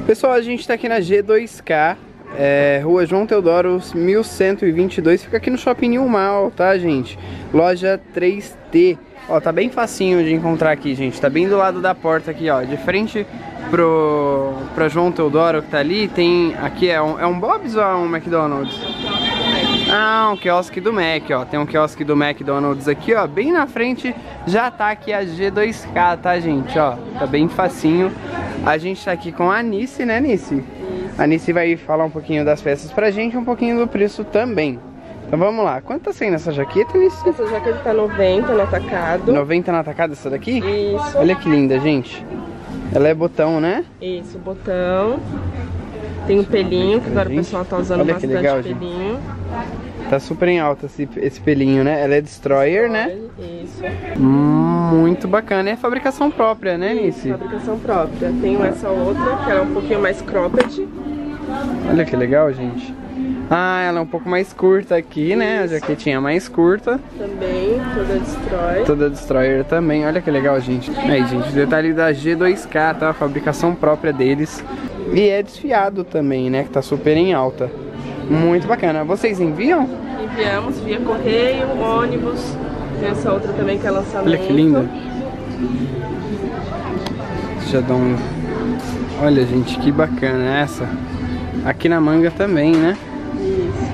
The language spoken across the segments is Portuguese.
Pessoal, a gente tá aqui na G2K, Rua João Teodoro 1122, fica aqui no Shopping New Mall, tá, gente? Loja 3T. Ó, tá bem facinho de encontrar aqui, gente. Tá bem do lado da porta aqui, ó. De frente pra João Teodoro, que tá ali, tem... Aqui é um Bob's ou é um McDonald's? Ah, um quiosque do Mac, ó. Tem um quiosque do McDonald's aqui, ó. Bem na frente já tá aqui a G2K, tá, gente? Ó, tá bem facinho. A gente tá aqui com a Anice, né, Anice? A Anice vai falar um pouquinho das peças pra gente, um pouquinho do preço também. Então vamos lá. Quanto tá saindo essa jaqueta, Anice? Essa jaqueta tá 90 no atacado. 90 no atacado essa daqui? Isso. Olha que linda, gente. Ela é botão, né? Isso, botão. Tem um pelinho, que agora o pessoal tá usando olha bastante legal, pelinho. Gente. Tá super em alta esse pelinho, né? Ela é Destroyer, né? Isso. Muito bacana. É fabricação própria, né, Anice? Fabricação própria. Tenho essa outra, que ela é um pouquinho mais cropped. Olha que legal, gente. Ah, ela é um pouco mais curta aqui, né? A jaquetinha mais curta. Também, toda Destroyer. Toda Destroyer também. Olha que legal, gente. Aí, gente, detalhe da G2K, tá? A fabricação própria deles. E é desfiado também, né? Que tá super em alta. Muito bacana. Vocês enviam? Enviamos via correio, ônibus. Tem essa outra também que é lançamento. Olha que linda. Já dá um... Olha, gente, que bacana essa. Aqui na manga também, né? Isso.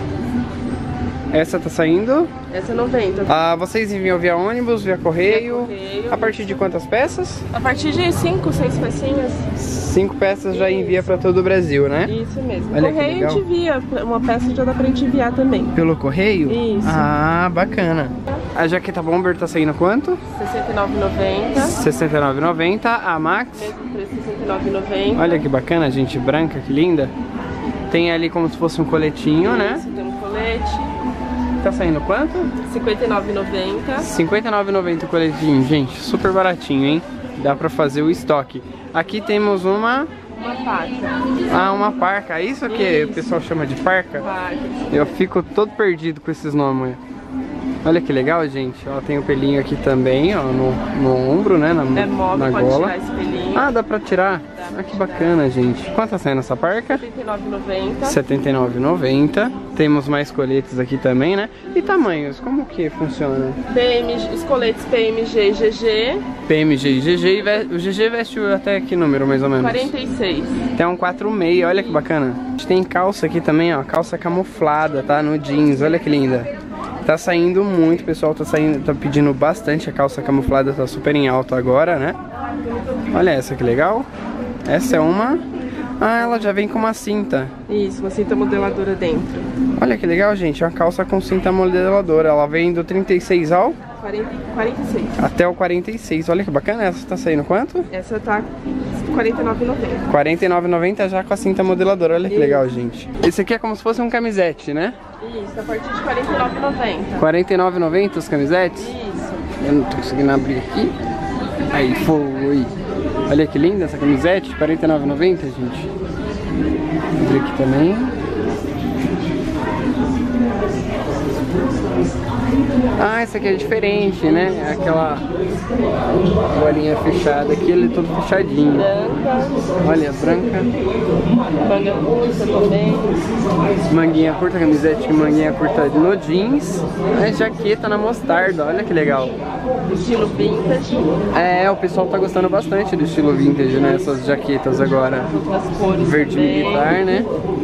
Essa tá saindo? Essa é 90. Ah, vocês enviam via ônibus, via correio? A partir de quantas peças? A partir de 5, 6 pecinhas. 5 peças já envia pra todo o Brasil, né? Isso mesmo. Olha Correio a gente envia, uma peça já dá pra gente enviar também. Pelo correio? Isso. Ah, bacana. A jaqueta bomber tá saindo quanto? R$ 69,90. R$ 69,90. A Max? Mesmo preço, R$ 69,90. Olha que bacana, gente, branca, que linda. Tem ali como se fosse um coletinho, né? Isso, tem um colete. Tá saindo quanto? R$ 59,90. R$ 59,90 o coletinho, gente, super baratinho, hein? Dá pra fazer o estoque. Aqui temos uma parca. Ah, uma parca. Isso que o pessoal chama de parca? Parca. Eu fico todo perdido com esses nomes. Olha que legal, gente. Ó, tem o pelinho aqui também, ó, no ombro, né? Na móvel, pode gola. tirar esse pelinho. Ah, dá pra tirar? Ah, que bacana, gente. Quanto tá saindo essa parca? R$ 79,90. R$ 79,90. Temos mais coletes aqui também, né? E tamanhos, como que funciona? Os coletes PMG e GG. PMG e GG. O GG veste até que número, mais ou menos? 46. Tem um 4,6, olha que bacana. A gente tem calça aqui também, ó. Calça camuflada, tá? No jeans, olha que linda. Tá saindo muito, pessoal. Tá pedindo bastante. A calça camuflada tá super em alta agora, né? Olha essa que legal. Essa é uma... Ah, ela já vem com uma cinta. Isso, uma cinta modeladora dentro. Olha que legal, gente. Uma calça com cinta modeladora. Ela vem do 36 ao... 46. Até o 46. Olha que bacana. Essa tá saindo quanto? Essa tá R$ 49,90. R$ 49,90 já com a cinta modeladora. Olha que legal, gente. Esse aqui é como se fosse um camisete, né? Isso, a partir de R$ 49,90. R$ 49,90 os camisetes? Isso. Eu não tô conseguindo abrir aqui. Aí foi. Olha que linda essa camisete. R$ 49,90, gente. Vou abrir aqui também. Ah, essa aqui é diferente, né? Aquela bolinha fechada aqui, ele é todo fechadinho. Branca. Olha, branca. Manga curta também. Manguinha curta, camisete manguinha curta no jeans. A jaqueta na mostarda, olha que legal. Estilo vintage. É, o pessoal tá gostando bastante do estilo vintage, né? Essas jaquetas agora. As cores Verde também. militar, né?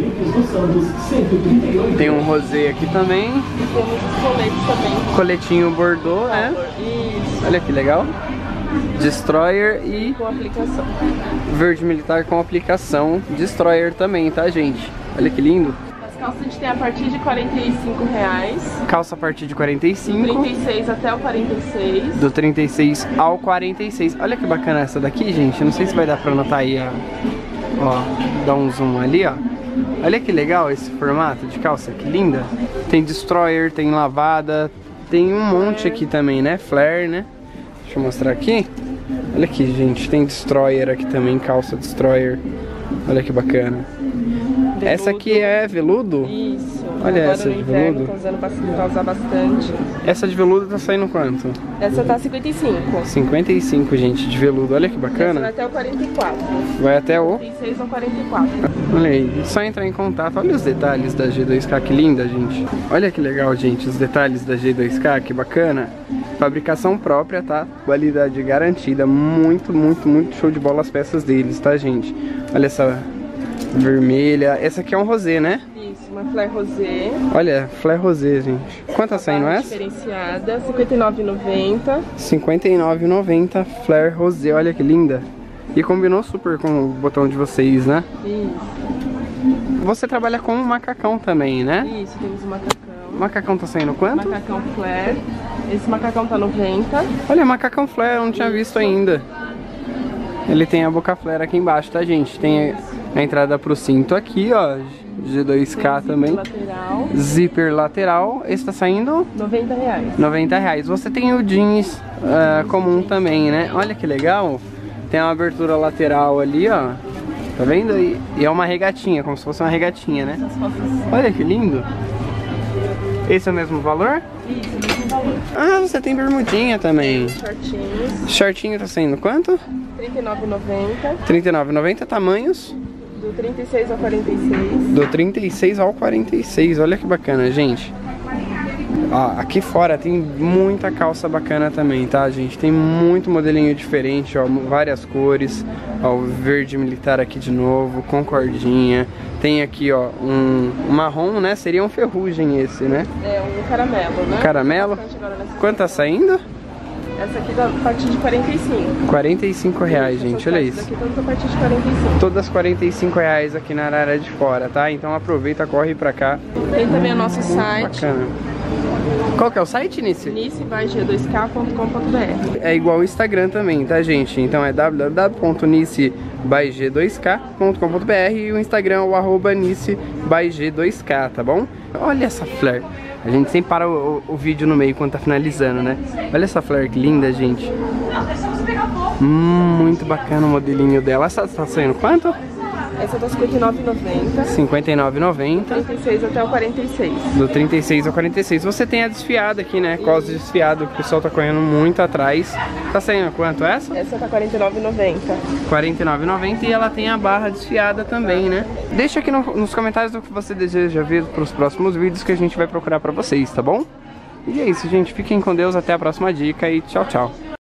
Tem um rosé aqui também. E temos os coletes também. Coletinho bordô, né? Isso. Olha que legal. Destroyer e Com aplicação. verde militar com aplicação. Destroyer também, tá, gente? Olha que lindo. As calças a gente tem a partir de R$ 45,00. Calça a partir de 45. Do 36 até o 46. Do 36 ao 46. Olha que bacana essa daqui, gente. Não sei se vai dar pra notar aí, ó. Dá um zoom ali, ó. Olha que legal esse formato de calça, que linda. Tem Destroyer, tem lavada. Tem um monte aqui também, né? Flare, né? Deixa eu mostrar aqui. Olha aqui, gente. Tem Destroyer aqui também, calça Destroyer. Olha que bacana. Veludo. Essa aqui é veludo? Isso. Olha agora essa no de inverno, veludo. tá usando pra usar bastante. Essa de veludo tá saindo quanto? Essa tá 55. 55, gente, de veludo. Olha que Essa vai bacana. até o 44. Vai até o... 36 ou 44. Olha aí, só entrar em contato. Olha os detalhes da G2K, que linda, gente. Olha que legal, gente, os detalhes da G2K, que bacana. Fabricação própria, tá? Qualidade garantida. Muito, muito, muito show de bola as peças deles, tá, gente? Olha essa vermelha. Essa aqui é um rosé, né? Isso, uma flare rosé. Olha, flare rosé, gente. Quanto tá saindo essa? Diferenciada, R$ 59,90. 59,90, flare rosé. Olha que linda. E combinou super com o botão de vocês, né? Isso. Você trabalha com um macacão também, né? Isso, temos o macacão. O macacão tá saindo quanto? Macacão flare. Esse macacão tá 90. Olha, macacão flare, eu não tinha visto ainda. Ele tem a boca flare aqui embaixo, tá, gente? Tem a entrada pro cinto aqui, ó. G2K também. Lateral. Zíper lateral. Esse tá saindo R$ 90. R$ 90. Você tem o jeans comum também, né? Olha que legal. Tem uma abertura lateral ali, ó. Tá vendo? E é uma regatinha, como se fosse uma regatinha, né? Olha que lindo. Esse é o mesmo valor? Isso, mesmo valor. Ah, você tem bermudinha também. Shortinhos. Shortinho tá saindo quanto? R$ 39,90. R$ 39,90. Tamanhos? Do 36 ao 46. Do 36 ao 46. Olha que bacana, gente. Ó, aqui fora tem muita calça bacana também, tá, gente? Tem muito modelinho diferente, ó, várias cores. Ó, o verde militar aqui de novo, com cordinha. Tem aqui, ó, um marrom, né? Seria um ferrugem esse, né? É um caramelo, né? Caramelo. Quanto tá saindo? Essa aqui dá a partir de 45. R$45, gente, olha isso. Essas aqui todas a partir de 45. Todas R$45 aqui na área de fora, tá? Então aproveita, corre pra cá. Tem também o nosso site. Bacana. Qual que é o site, Nice? nice-by-g2k.com.br. É igual o Instagram também, tá, gente? Então é www.nice-by-g2k.com.br e o Instagram é o @nice-by-g2k, tá bom? Olha essa flare. A gente sempre para o vídeo no meio quando tá finalizando, né? Olha essa flare que linda, gente. Muito bacana o modelinho dela. Essa tá saindo quanto? Essa tá R$ 59,90. R$59,90. 36 até o 46. Do 36 ao 46. Você tem a desfiada aqui, né? Cos desfiado, que o pessoal tá correndo muito atrás. Tá saindo quanto essa? Essa tá R$ 49,90. R$49,90 e ela tem a barra desfiada também, né? Deixa aqui nos comentários o que você deseja ver para os próximos vídeos que a gente vai procurar pra vocês, tá bom? E é isso, gente. Fiquem com Deus. Até a próxima dica e tchau, tchau.